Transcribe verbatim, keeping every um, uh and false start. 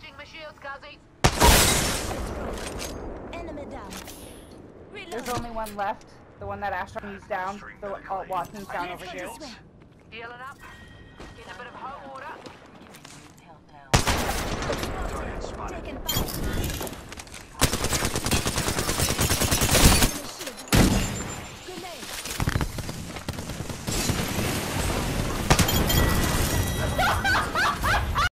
Recharging my shields, Kazi. Enemy down. There's only one left. The one that Ashton used down. The uh, Watson's down over here. Healing up. Getting a bit of hot water. Taking fire.